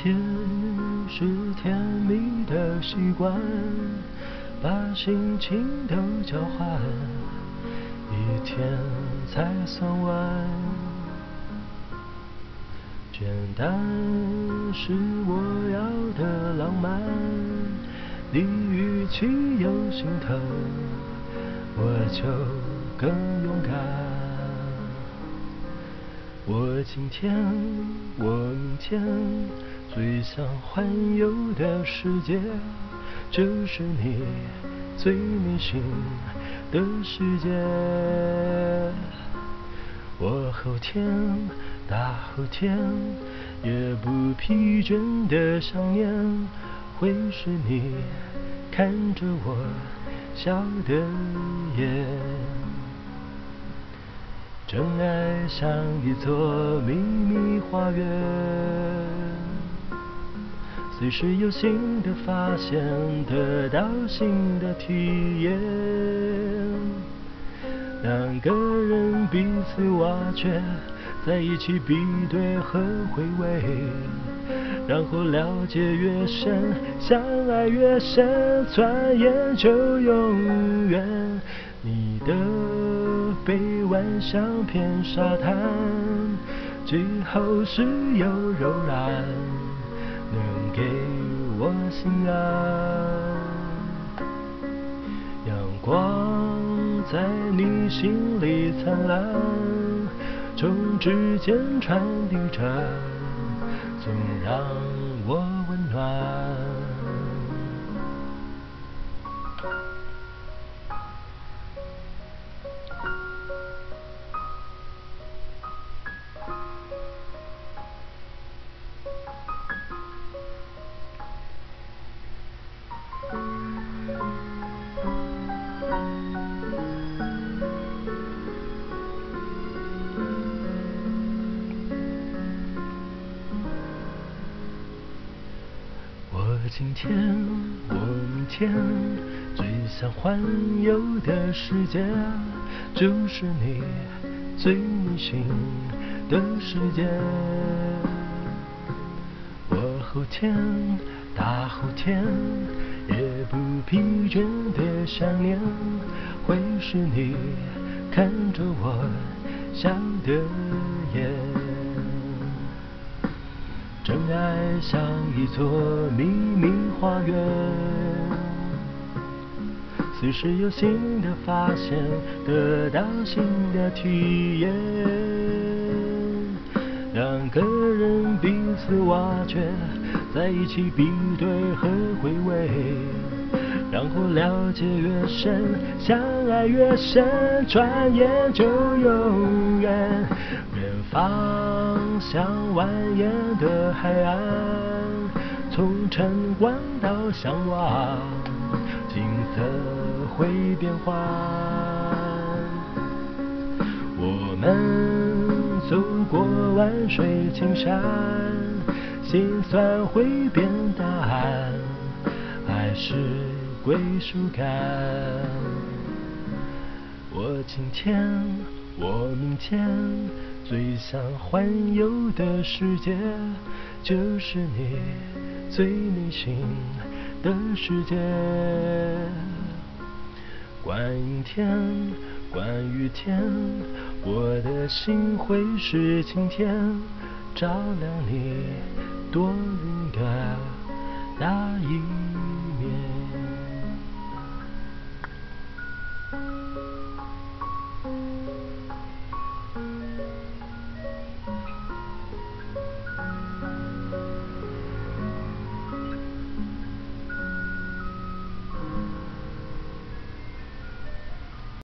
切是甜蜜的习惯，把心情都交换，一天才算完。简单是我要的浪漫，你语气有心疼，我就更勇敢。我今天，我明天，最想环游的世界，就是你最迷信的世界。我后天，大后天，也不疲倦的想念，会是你看着我笑的眼。真爱像一座秘密花园，随时有新的发现，得到新的体验。两个人彼此挖掘，在一起比对和回味，然后了解越深，相爱越深，转眼就永远。你的臂弯像片沙滩，最后是有柔软，能给我心安。阳光在你心里灿烂，从指尖传递着，总让我温暖。今天，我明天，最想环游的世界，就是你最迷信的世界。我后天，大后天，也不疲倦的想念，会是你看着我笑的眼。真爱像一座秘密花园，随时有新的发现，得到新的体验。两个人彼此挖掘，在一起比对和回味，然后了解越深，相爱越深，转眼就永远。远方像蜿蜒的海岸，从晨光到向往，景色会变换。我们走过万水千山，心酸会变淡，爱是归属感。我今天，我明天，最想环游的世界，就是你最迷信的世界。关阴天，关雨天，我的心会是晴天，照亮你多云的那一面。